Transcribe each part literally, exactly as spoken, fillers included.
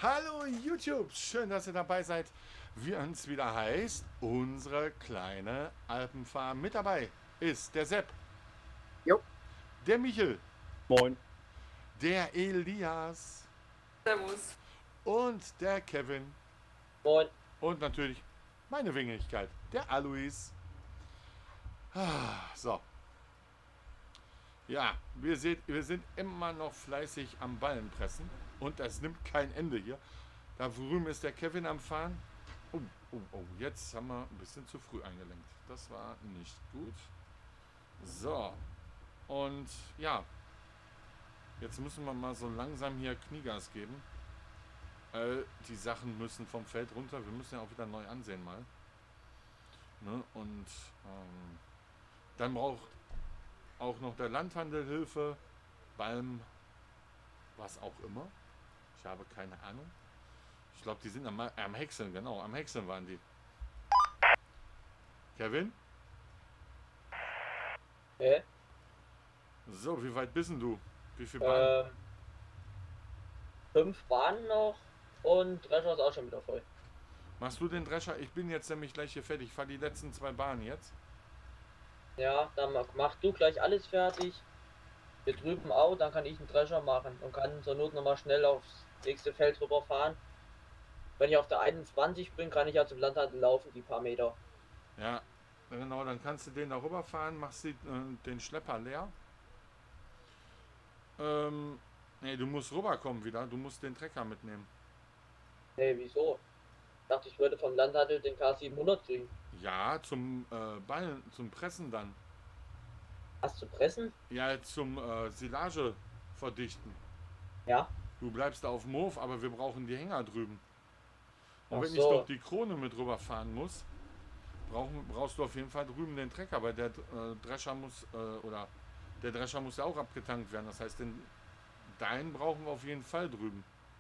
Hallo YouTube, schön, dass ihr dabei seid. Wie es wieder heißt, unsere kleine Alpenfarm. Mit dabei ist der Sepp, Jo, der Michel, moin. der Elias Servus. und der Kevin Moin. und natürlich meine Wenigkeit, der Alois. Ah, so, ja, wir, seht, wir sind immer noch fleißig am Ballenpressen und es nimmt kein Ende hier. Da drüben ist der Kevin am Fahren. Oh, oh, oh, jetzt haben wir ein bisschen zu früh eingelenkt. Das war nicht gut. So, und ja, jetzt müssen wir mal so langsam hier Kniegas geben. Äh, die Sachen müssen vom Feld runter. Wir müssen ja auch wieder neu ansehen mal. Ne? Und ähm, dann braucht auch noch der Landhandel Hilfe beim was auch immer. Ich habe keine Ahnung. Ich glaube, die sind am, am Häckseln, genau. Am Häckseln waren die. Kevin? Hä? So, wie weit bist denn du? Wie viel Bahnen? Ähm, fünf Bahnen noch und Drescher ist auch schon wieder voll. Machst du den Drescher? Ich bin jetzt nämlich gleich hier fertig. Ich fahre die letzten zwei Bahnen jetzt. Ja, dann mach, mach du gleich alles fertig. Wir drüben auch, dann kann ich einen Drescher machen und kann zur Not nochmal schnell aufs nächste Feld rüberfahren. Wenn ich auf der einundzwanzig bin, kann ich ja zum Landhandel laufen, die paar Meter. Ja, genau. Dann kannst du den da rüberfahren, machst die, äh, den Schlepper leer. Ähm, nee, du musst rüberkommen wieder. Du musst den Trecker mitnehmen. Hey, wieso? Ich dachte, ich würde vom Landhandel den K siebenhundert kriegen. Ja, zum äh, Ballen, zum Pressen dann. Hast du pressen? Ja, zum äh, Silage verdichten. Ja. Du bleibst da auf dem Hof, aber wir brauchen die Hänger drüben. Und Ach wenn ich so. doch die Krone mit rüberfahren muss, brauchen, brauchst du auf jeden Fall drüben den Trecker, weil der äh, Drescher muss, äh, oder der Drescher muss ja auch abgetankt werden. Das heißt, den, deinen brauchen wir auf jeden Fall drüben.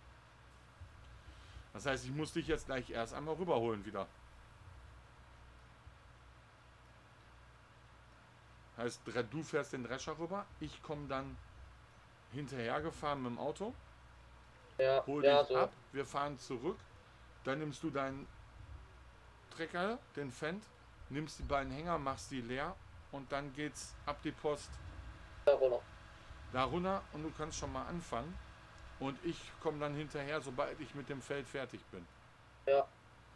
Das heißt, ich muss dich jetzt gleich erst einmal rüberholen wieder. Heißt, du fährst den Drescher rüber, ich komme dann hinterher gefahren mit dem Auto, Ja, hol ja, dich so. ab, wir fahren zurück, dann nimmst du deinen Trecker, den Fendt, nimmst die beiden Hänger, machst die leer und dann geht's ab die Post Da runter. da runter und du kannst schon mal anfangen und ich komme dann hinterher, sobald ich mit dem Feld fertig bin. Ja.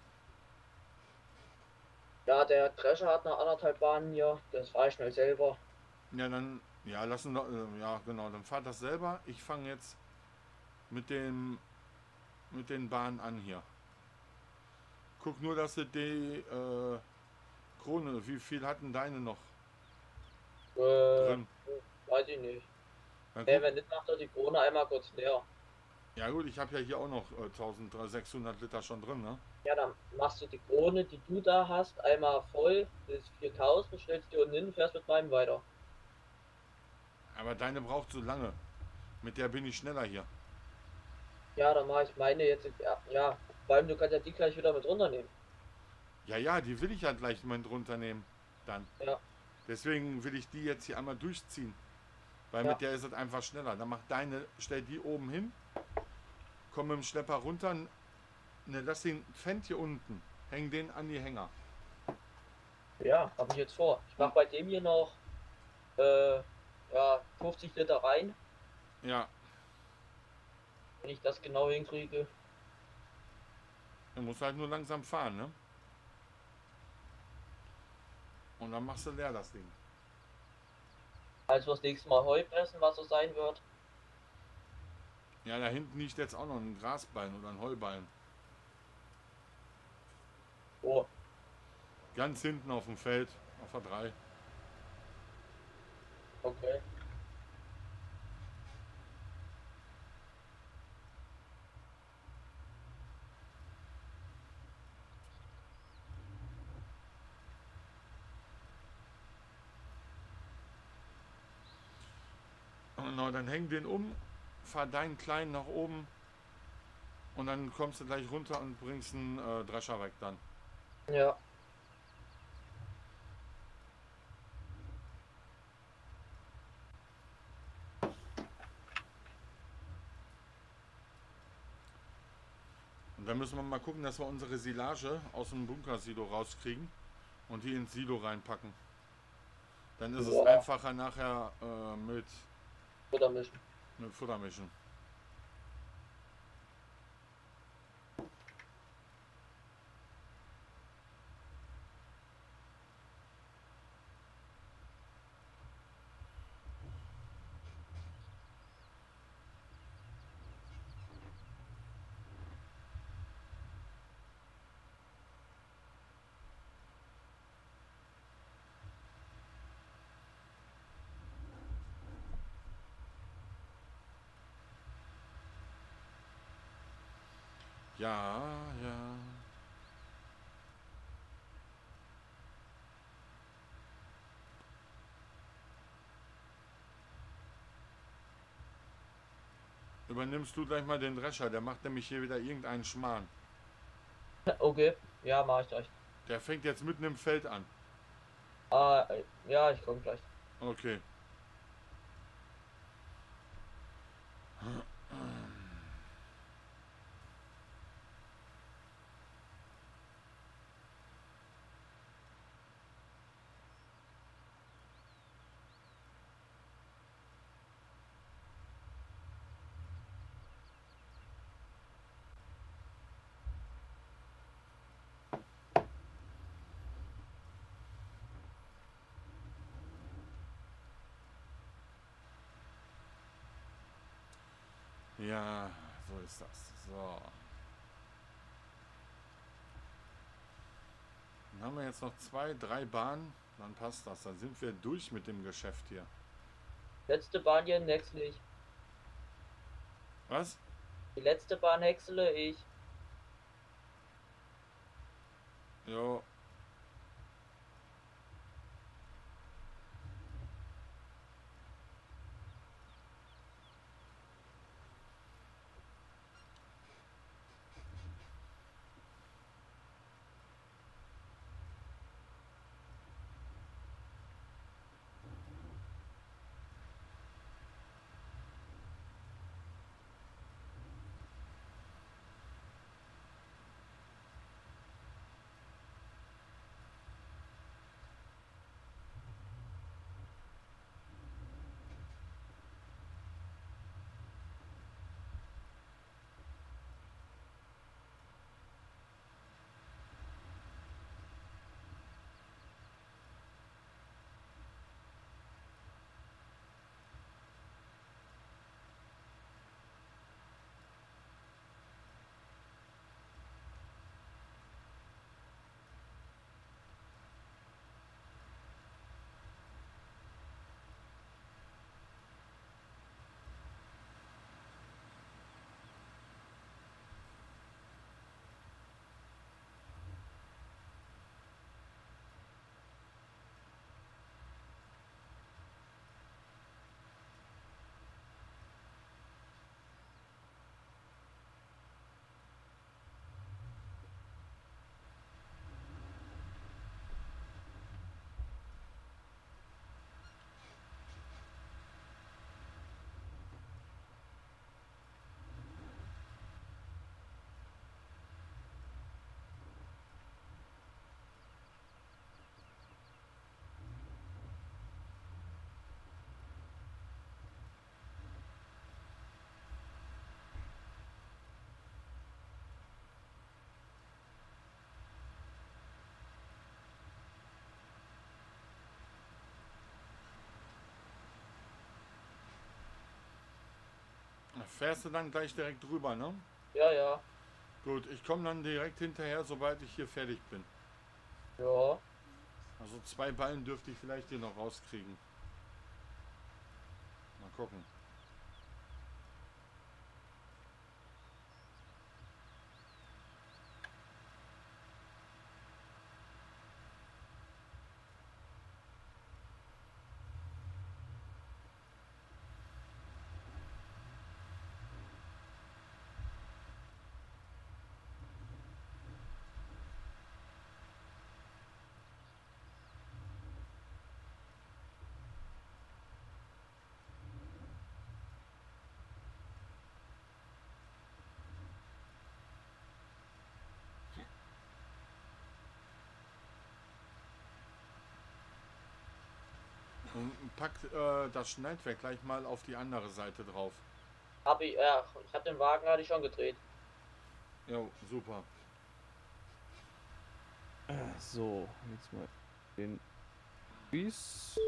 Ja, der Drescher hat noch anderthalb Bahnen hier. Das fahre ich schnell selber. Ja, dann, ja, lassen wir, äh, ja, genau, dann fahrt das selber. Ich fange jetzt mit dem, mit den Bahnen an hier. Guck nur, dass du die äh, Krone, wie viel hatten deine noch Äh, drin? weiß ich nicht. Dann Nee, guck, wenn nicht, macht er die Krone einmal kurz leer. ja gut, ich habe ja hier auch noch äh, eintausendsechshundert Liter schon drin, ne? Ja, dann machst du die Krone, die du da hast, einmal voll bis viertausend, stellst die unten hin, fährst mit meinem weiter. Aber deine braucht so lange. Mit der bin ich schneller hier. Ja, dann mache ich meine jetzt. Ja, ja, vor allem du kannst ja die gleich wieder mit runternehmen. Ja, ja, die will ich ja gleich mal drunter nehmen. Dann. Ja, Deswegen will ich die jetzt hier einmal durchziehen. Weil Ja. mit der ist es einfach schneller. Dann mach deine, stell die oben hin, komm mit dem Schlepper runter, ne, lass den Fendt hier unten. Häng den an die Hänger. ja, habe ich jetzt vor. Ich mache bei dem hier noch äh, ja, fünfzig Liter rein, Ja, wenn ich das genau hinkriege. du musst halt nur langsam fahren, ne? Und dann machst du leer das Ding. Also das nächste Mal Heu pressen, was so sein wird. Ja, da hinten liegt jetzt auch noch ein Grasballen oder ein Heuballen. Oh, Ganz hinten auf dem Feld, auf der drei. okay. Genau, dann häng den um, fahr deinen kleinen nach oben und dann kommst du gleich runter und bringst einen äh, Drescher weg dann. Ja. dann müssen wir mal gucken, dass wir unsere Silage aus dem Bunkersilo rauskriegen und die ins Silo reinpacken. Dann ist es Ja. einfacher nachher äh, mit, Futter mischen. mit Futtermischen. Ja, ja. Übernimmst du gleich mal den Drescher, der macht nämlich hier wieder irgendeinen Schmarrn. Okay, ja, mach ich gleich. Der fängt jetzt mitten im Feld an. Ah, äh, ja, ich komme gleich. Okay. Ja, so ist das. So. Dann haben wir jetzt noch zwei, drei Bahnen. Dann passt das. Dann sind wir durch mit dem Geschäft hier. Letzte Bahn hier häcksle ich. Was? Die letzte Bahn häcksle ich. Jo. Fährst du dann gleich direkt drüber, ne? Ja, ja. Gut, ich komme dann direkt hinterher, sobald ich hier fertig bin. Ja. Also zwei Ballen dürfte ich vielleicht hier noch rauskriegen. Mal gucken. Und pack äh, das Schneidwerk gleich mal auf die andere Seite drauf. Hab ich, ja, ich hab den Wagen hatte ich schon gedreht. Jo, super. So, jetzt mal den Spieß.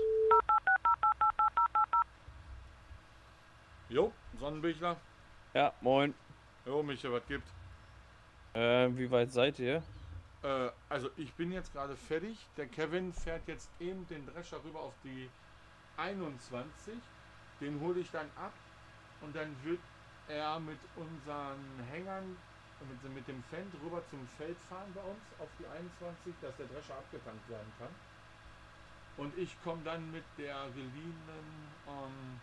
Jo, Sonnenbichler. Ja, moin. Jo, Micha, was gibt? Äh, wie weit seid ihr? Äh, also ich bin jetzt gerade fertig. Der Kevin fährt jetzt eben den Drescher rüber auf die einundzwanzig. Den hole ich dann ab und dann wird er mit unseren Hängern, mit, mit dem Fendt rüber zum Feld fahren bei uns auf die einundzwanzig, dass der Drescher abgetankt werden kann. Und ich komme dann mit der geliehenen ähm,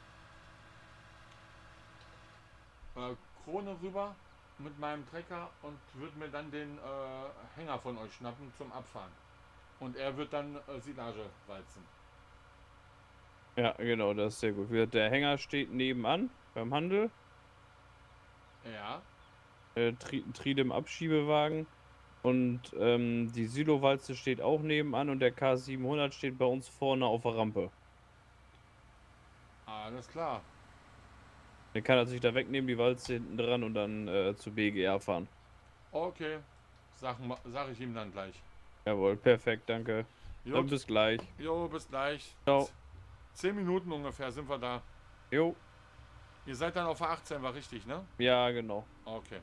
äh, Krone rüber mit meinem Trecker und würde mir dann den äh, Hänger von euch schnappen zum Abfahren. Und er wird dann äh, Silage walzen. Ja, genau, das ist sehr gut. Wie gesagt, der Hänger steht nebenan beim Handel. Ja. Äh, Tri Tried im Abschiebewagen. Und ähm, die Silowalze steht auch nebenan und der K siebenhundert steht bei uns vorne auf der Rampe. Alles klar. Der kann er sich da wegnehmen, die Walze hinten dran und dann äh, zu B G R fahren. Okay. Sag, ma- sag ich ihm dann gleich. Jawohl, perfekt, danke. Jo, Dann bis gleich. jo, bis gleich. Ciao. Zehn Minuten ungefähr sind wir da. Jo, Ihr seid dann auf der achtzehn, war richtig, ne? ja, genau. Okay.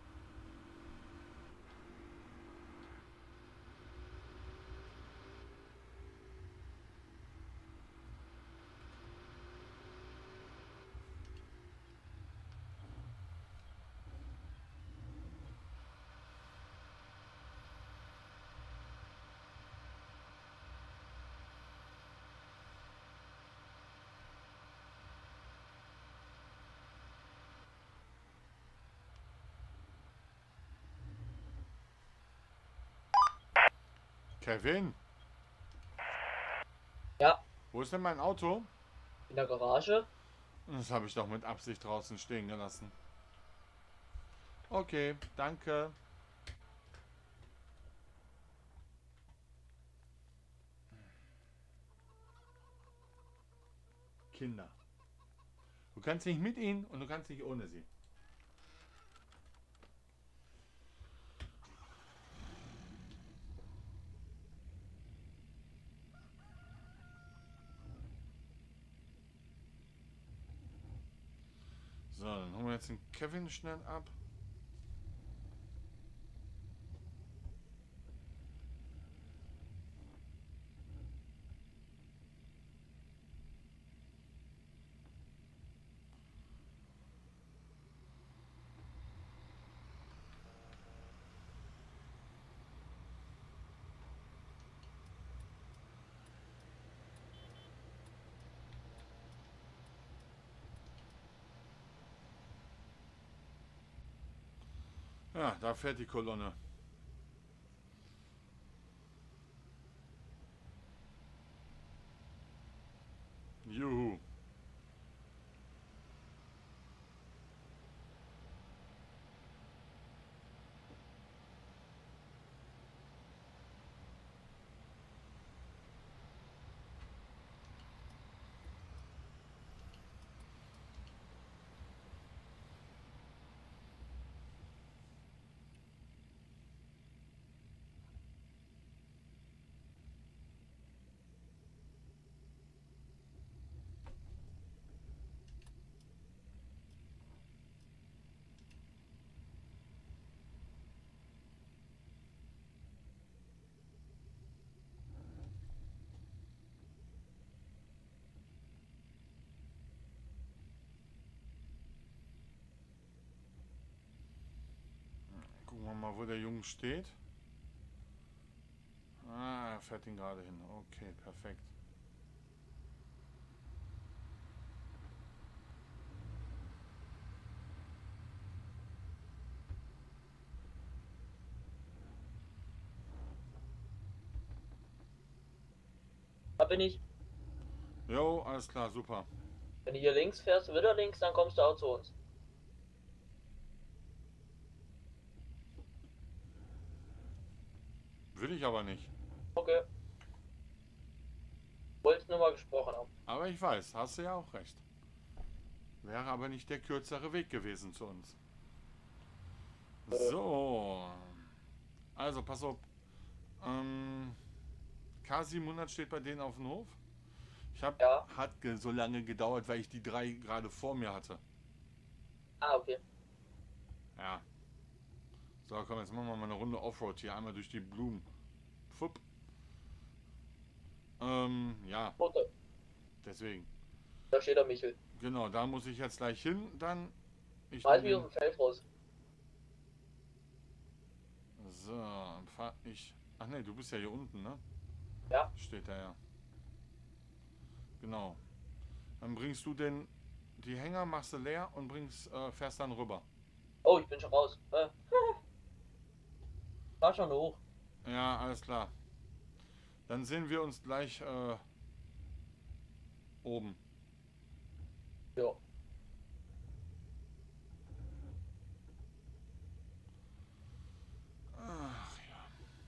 Kevin, Ja, wo ist denn mein Auto? in der Garage. Das habe ich doch mit Absicht draußen stehen gelassen. Okay, danke. Kinder. Du kannst nicht mit ihnen und du kannst nicht ohne sie. So, dann holen wir jetzt den Kevin schnell ab. Ja, da fährt die Kolonne. Juhu. Gucken wir mal, wo der Junge steht. Ah, er fährt ihn gerade hin. Okay, perfekt. Da bin ich. Jo, alles klar, super. Wenn du hier links fährst, wieder links, dann kommst du auch zu uns. Will ich aber nicht. Okay. Wollte nur mal gesprochen haben. Aber ich weiß, hast du ja auch recht. Wäre aber nicht der kürzere Weg gewesen zu uns. So. Also, pass auf. Ähm, K siebenhundert steht bei denen auf dem Hof. Ich habe, Ja. hat ge- so lange gedauert, weil ich die drei gerade vor mir hatte. Ah, okay. Ja. So, komm, jetzt machen wir mal eine Runde Offroad hier. Einmal durch die Blumen. Fupp. Ähm, ja, Oder, deswegen. da steht der Michel. Genau, da muss ich jetzt gleich hin. Dann. Ich Schmeiß nehm mich aus dem Feld raus. den- So, fahr ich. Ach nee, du bist ja hier unten, ne? Ja. Steht da ja. Genau. Dann bringst du den. Die Hänger machst du leer und bringst, äh, fährst dann rüber. Oh, ich bin schon raus. Äh. Fahr schon hoch. Ja, alles klar. Dann sehen wir uns gleich äh, oben. Ja. Ach ja.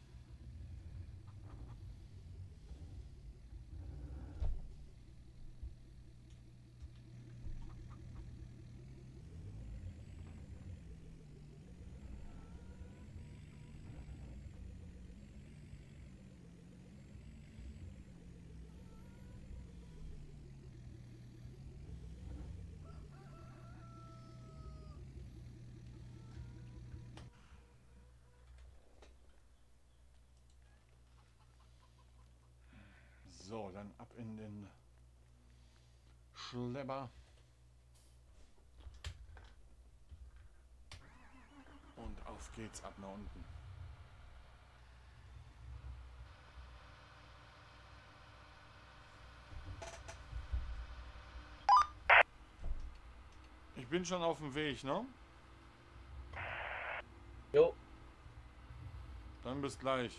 So, dann ab in den Schlepper. Und auf geht's ab nach unten. Ich bin schon auf dem Weg, ne? Jo. Dann bis gleich.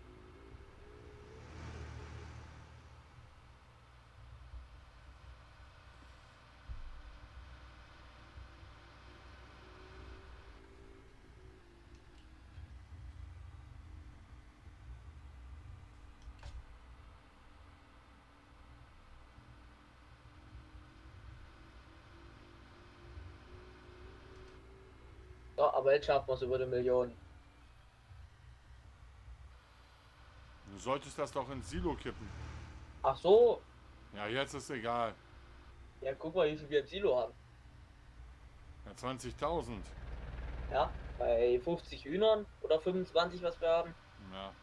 Ja, aber jetzt schaffen wir es über eine Million. Du solltest das doch ins Silo kippen. Ach so. Ja, jetzt ist egal. Ja, guck mal, wie viel wir im Silo haben. Ja, zwanzigtausend. Ja, bei fünfzig Hühnern oder fünfundzwanzig, was wir haben. Ja.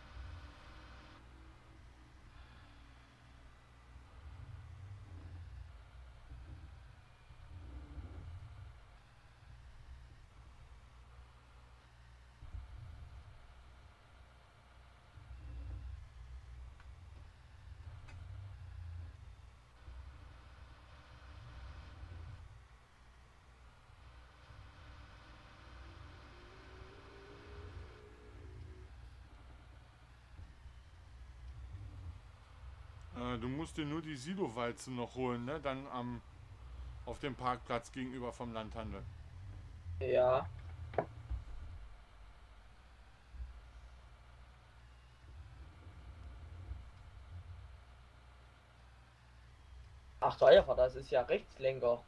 Äh, du musst dir nur die Silowalzen noch holen, ne? Dann am auf dem Parkplatz gegenüber vom Landhandel. Ja. Ach, Dreierfahrer, das ist ja Rechtslenker.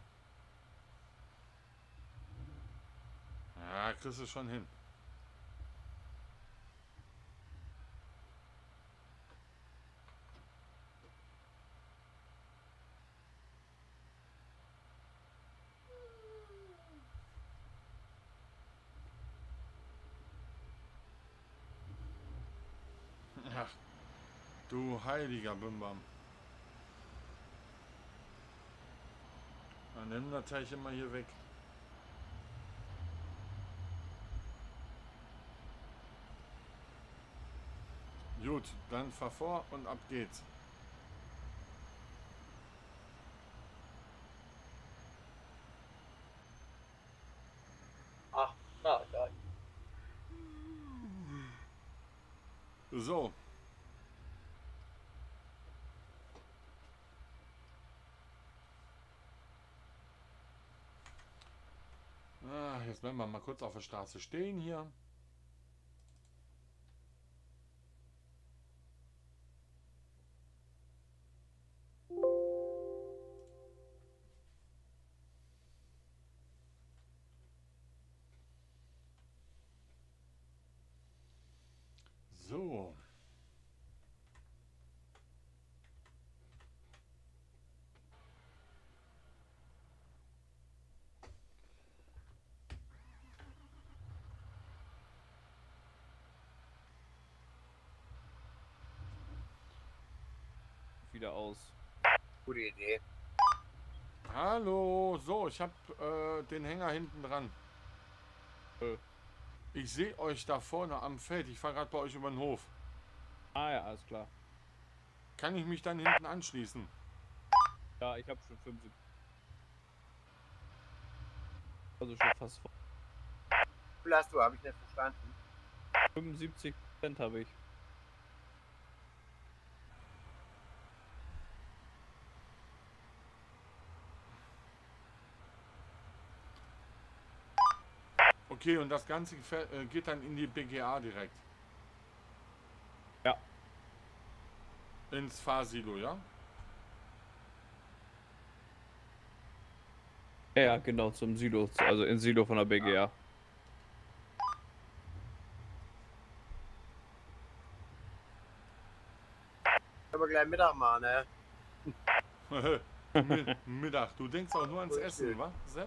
Ja, kriegst du schon hin. Ach, du heiliger Bimbam. Dann nimm das Teilchen mal hier weg. Gut, dann fahr vor und ab geht's. Ach, na, egal. So. Ah, jetzt werden wir mal kurz auf der Straße stehen hier. wieder aus. Gute Idee. Hallo, so, ich habe äh, den Hänger hinten dran. Äh. Ich sehe euch da vorne am Feld. Ich fahre gerade bei euch über den Hof. Ah ja, alles klar. Kann ich mich dann hinten anschließen? Ja, ich habe schon fünfundsiebzig. Also schon fast voll. Wie viel hast du? Habe ich nicht verstanden. fünfundsiebzig Prozent habe ich. Okay, und das Ganze fäll- äh, geht dann in die B G A direkt? Ja. Ins Fahrsilo, ja? Ja, ja, genau, zum Silo, also ins Silo von der B G A. Können wir gleich Mittag machen, ne? Mi- Mittag. Du denkst auch nur ans Voll Essen, schön. wa, Sepp?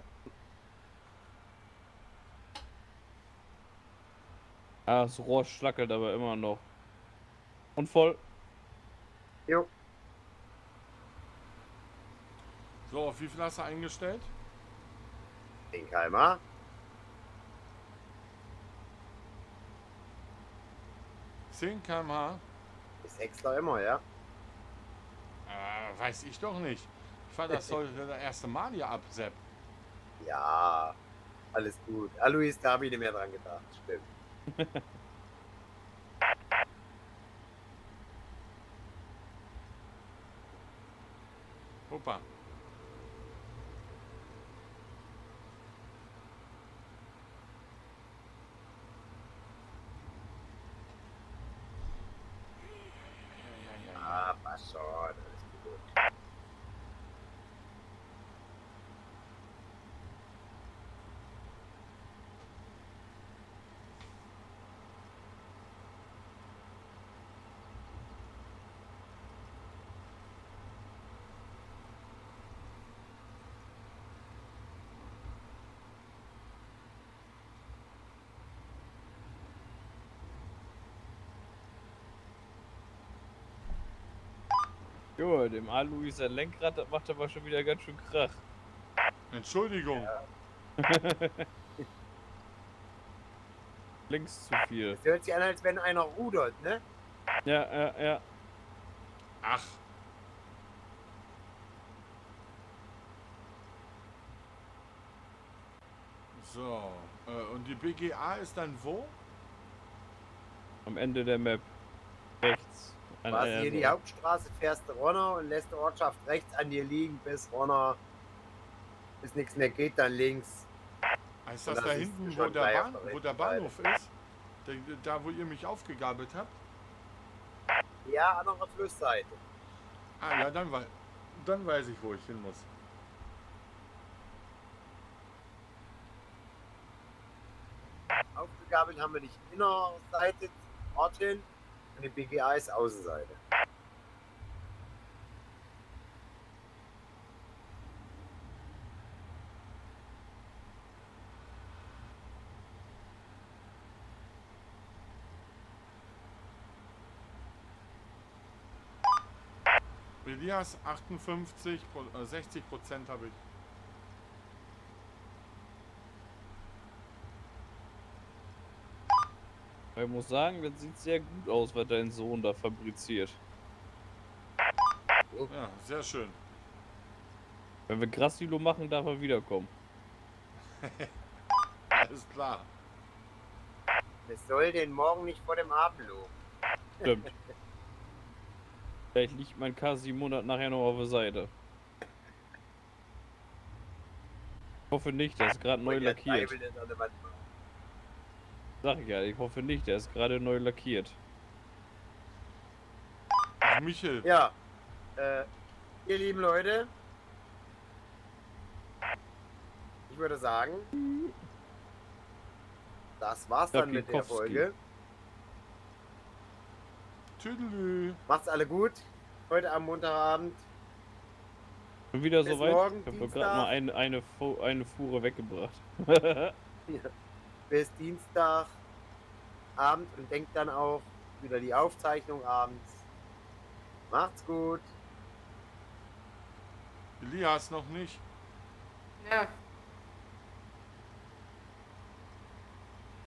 Ah, das Rohr schlackelt aber immer noch. Und voll. Jo. So, auf wie viel hast du eingestellt? Den Keimer. zehn Kilometer pro Stunde? Ist extra immer, ja? Äh, weiß ich doch nicht. Ich fahre das heute das erste Mal hier ab, Sepp. Ja. Alles gut. Alois, da habe ich nicht mehr dran gedacht. Stimmt. Opa. Ah, passt schon. Alles gut. Jo, dem Alois sein Lenkrad, das macht aber schon wieder ganz schön Krach. Entschuldigung. Links zu viel. Es hört sich an, als wenn einer rudert, ne? Ja, ja, ja. Ach. So. Äh, und die B G A ist dann wo? Am Ende der Map. Rechts. An Was einer hier die Seite. Hauptstraße fährst du runter und lässt die Ortschaft rechts an dir liegen bis runter. Bis nichts mehr geht, dann links. Heißt Und das das da ist hinten, wo schon der, gleich auf Bahn, der wo rechten der Bahnhof ist? Da, da, wo ihr mich aufgegabelt habt? Ja, andere Flussseite. Ah ja, dann, wei dann weiß ich, wo ich hin muss. Aufgegabelt haben wir die Innerseite Ort hin und die B G A ist Außenseite. Elias achtundfünfzig, Pro- äh, sechzig Prozent habe ich. Aber ich muss sagen, das sieht sehr gut aus, was dein Sohn da fabriziert. Ja, sehr schön. Wenn wir Grassilo machen, darf er wiederkommen. Alles klar. Es soll den morgen nicht vor dem Abend loben. Stimmt. Vielleicht liegt mein K siebenhundert nachher noch auf der Seite. Ich hoffe nicht, der ist gerade neu Und der lackiert. Teufel ist an der Wand. Sag ich ja, ich hoffe nicht, der ist gerade neu lackiert. Ach, Michel. Ja, äh, ihr lieben Leute, ich würde sagen, das war's dann mit der Jakikowski. Folge. Tüdelü. Macht's alle gut. Heute am Montagabend. Schon wieder Bis soweit? morgen, Ich habe Dienstag. gerade mal eine, eine, Fu- eine Fuhre weggebracht. Bis Dienstag Abend und denkt dann auch wieder die Aufzeichnung abends. Macht's gut. Elias noch nicht. Ja,